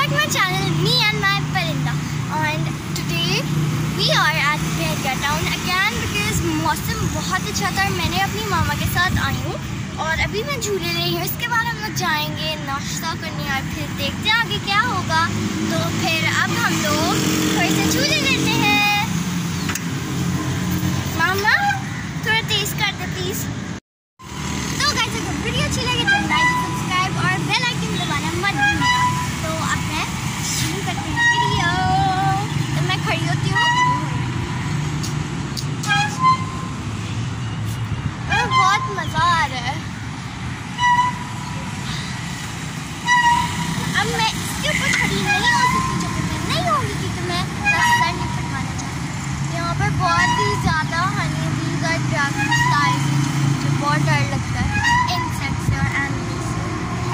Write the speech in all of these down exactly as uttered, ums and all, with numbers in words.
back to my channel, me and my Parinda. And today we are at Bhedga town again because मौसम बहुत अच्छा था। मैंने अपनी मामा के साथ आई हूँ और अभी मैं झूले ले रही हूँ। इसके बाद हम लोग जाएंगे नाश्ता करने और फिर देखते हैं आगे क्या होगा। तो फिर अब हम लोग थोड़े से झूले लेते हैं। मामा थोड़ा तेज कर दे प्लीज। तो गाइस अगर वीडियो अच्छी लगे तो लाइक सब्सक्राइब और बेल आइकन दबाना मत भूलना। तो अब मैं शुरू करती हूँ वीडियो। तो मैं खड़ी होती हूँ और बहुत मज़ा आ रहा है। अब मैं इसके ऊपर खड़ी नहीं हो सकती, जब मैं नहीं होंगी क्योंकि मैं सर नहीं फटवाना चाहती। यहाँ पर बहुत ही ज़्यादा हनी बीज और ड्रैगन फ्लाइज हैं, मुझे बहुत डर लगता है इंसेक्ट्स से और एनिमल्स से।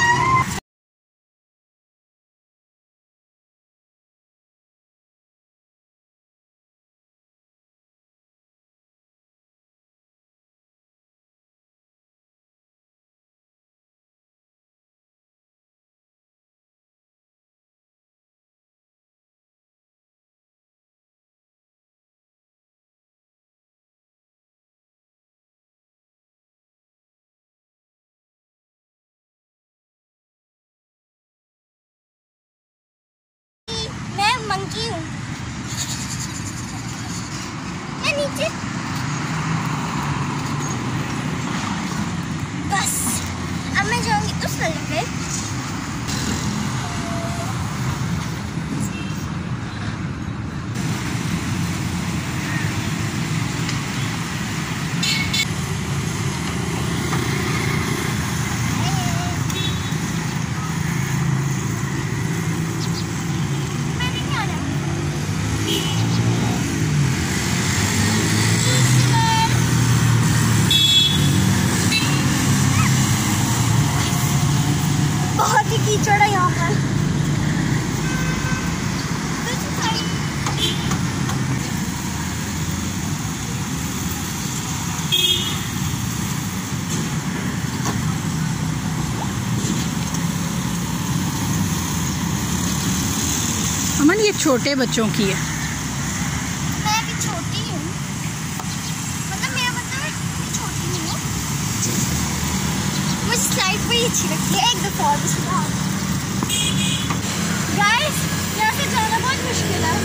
मैं मंकी हूँ, मैं नीचे बस। अब मैं जाऊंगी उस वाले पे। बहुत ही कीचड़ है यहाँ पर। अमन ये छोटे बच्चों की है। मैं भी छोटी हूँ, मतलब मेरा मतलब मैं छोटी नहीं हूँ। मुझे स्लाइड बड़ी अच्छी लगती है। एक दफा और गाइस यहाँ से जाना बहुत मुश्किल है।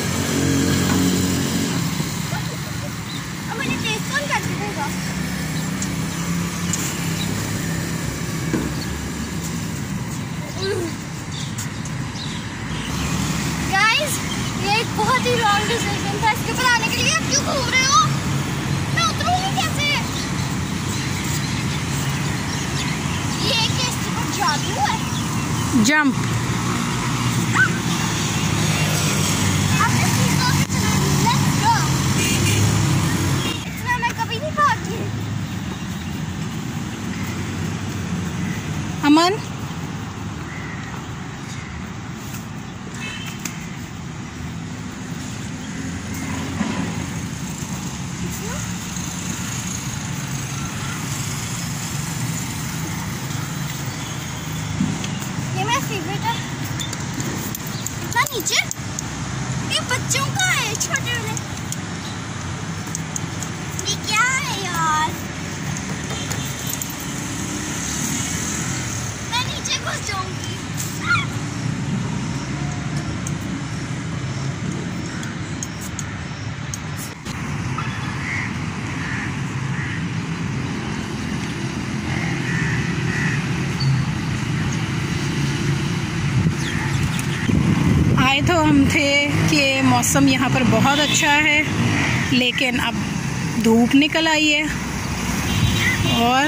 अब मुझे तेज कौन कर देगा? गाइस ये एक बहुत ही लॉन्ग डिस्टेंस था। इसके ऊपर आने के लिए आप क्यों घूम रहे हो? मैं उतरूंगी कैसे? ये कैसे पर जादू है? जंप। अब इसी को चलाएंगे। Let's go. इतना मैं कभी नहीं भागती। अमन फेवरेट है। इतना नीचे ये बच्चों का है, छोटे वाले। ये क्या है यार? मैं नीचे घुस जाऊंगी। आए तो हम थे कि मौसम यहाँ पर बहुत अच्छा है, लेकिन अब धूप निकल आई है और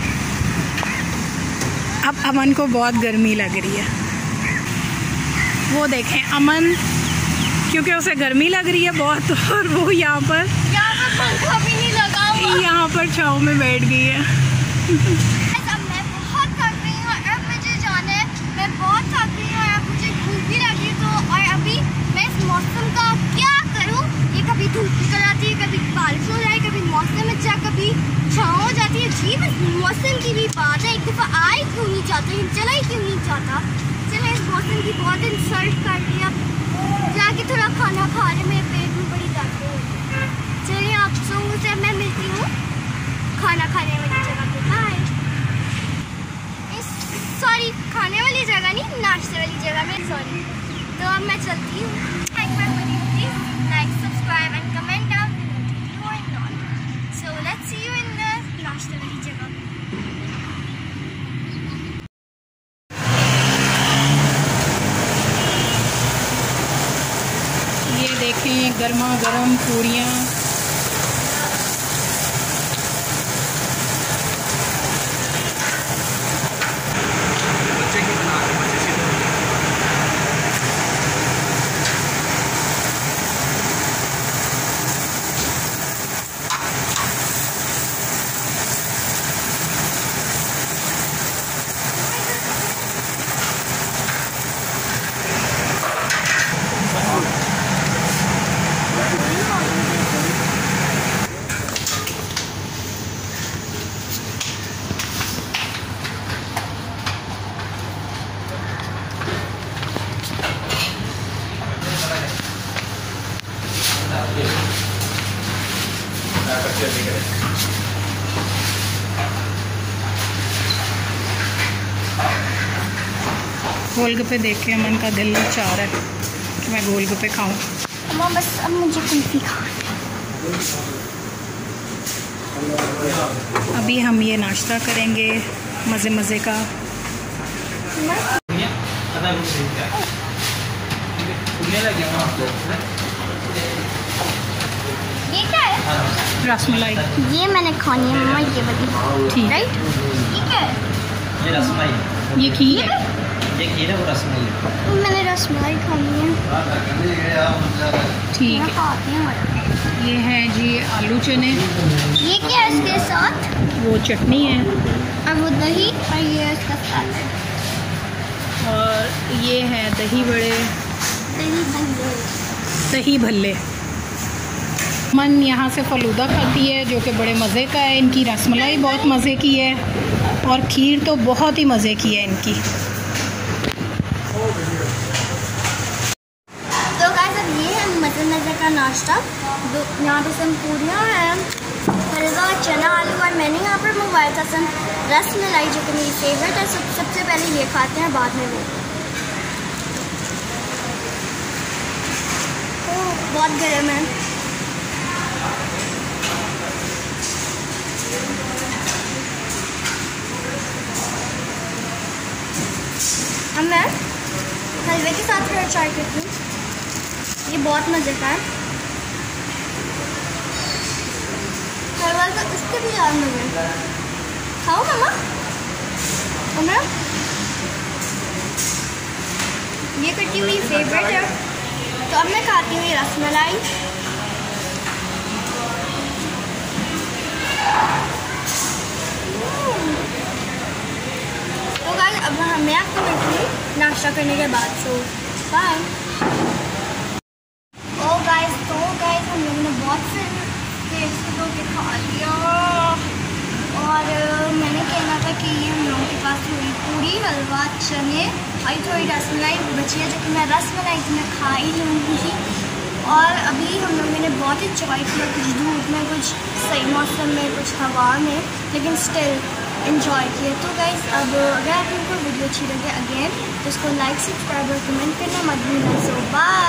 अब अमन को बहुत गर्मी लग रही है। वो देखें अमन, क्योंकि उसे गर्मी लग रही है बहुत, और वो यहाँ पर यहाँ पर पंखा भी नहीं लगा हुआ। यहाँ पर छाँव में बैठ गई है। अब मैं बहुत थक गई हूँ और अब मुझे जाना है। मैं बहुत थक गई हूँ और अब मुझे भूख भी लगी। तो और अभी मैं इस मौसम का क्या करूँ? ये कभी धूप निकल आती है, कभी बारिश हो जाए, कभी मौसम अच्छा, कभी छाँव हो जाती है। जी बस मौसम की भी बात है। एक दफ़ा आए क्यों नहीं चाहते, चला ही क्यों नहीं चाहता। चले इस मौसम की कि बहुत इंसल्ट कर लिया, जाके थोड़ा खाना खा रहे, मेरे पेट में बड़ी दर्द हो रही। चलिए आप लोगों से मैं मिलती हूँ खाना खाने वाली जगह पे। बाय। सॉरी, खाने वाली जगह नहीं, नाश्ते वाली जगह में, सॉरी। तो अब मैं चलती हूँ। एक बार please like, subscribe and comment down below and all. So let's see you in the नाश्ते वाली जगह। ये देखें गर्मा गर्म पूरियाँ। गोलगप्पे देख के अमन का दिल चाह रहा है कि मैं गोलगप्पे खाऊं। माँ बस अब मुझे कुल्फी खानी। अभी हम ये नाश्ता करेंगे मज़े मज़े का। ये क्या है? रसमलाई। ये मैंने खानी है मम्मा, ये वाली। ठीक, राइट। ये क्या है? ये रसमलाई, ये खीर है। ये खीर है, वो रसमलाई है। मैंने रसमलाई खानी है। ठीक मैं है। खाती हूँ। ये है जी आलू चने। ये क्या है इसके साथ? वो चटनी है और वो दही, और ये इसका साथ है और ये है दही बड़े, दही भल्ले। दही भल्ले। मन यहाँ से फलूदा खाती है जो कि बड़े मज़े का है। इनकी रसमलाई बहुत मज़े की है और खीर तो बहुत ही मज़े की है इनकी। तो गाइस अब ये है मज़े मज़े का नाश्ता। दो यहाँ पे सब पूरियाँ हैं, हलवा, चना, आलू, और मैंने यहाँ पर मंगवाया था सब रसमलाई जो कि मेरी फेवरेट है। सब सबसे पहले ये खाते हैं, बाद में वो। ओह बहुत गर्म है। अब मैं हलवे के साथ फिर ट्राई करती हूँ। ये बहुत मज़े का है हलवा, तो इसके भी याद मज़े। खाओ मम्मा। और मैं ये कटी हुई फेवरेट है, तो अब मैं खाती हूँ ये रसमलाई। तो गाइस अब मैं आपको मिलती हूँ नाश्ता करने के बाद। So bye. ओ गाइस, तो गाइस हम लोगों ने बहुत से देर से तो के खा लिया, और मैंने कहना था कि ये हम लोगों के पास हुई पूरी, हलवा, चने और थोड़ी रसमलाई बची है जो कि मैं रसमलाई तो मैं खा ही लूँगी। और अभी हम लोगों ने बहुत इंजॉय किया, कुछ धूप में, कुछ सही मौसम में, कुछ हवा में, लेकिन स्टिल इंजॉय किए। तो गाइस अब अगर आप लोगों को वीडियो अच्छी लगे अगेन तो इसको लाइक, सब्सक्राइब और कमेंट करना मत भूलना। So bye.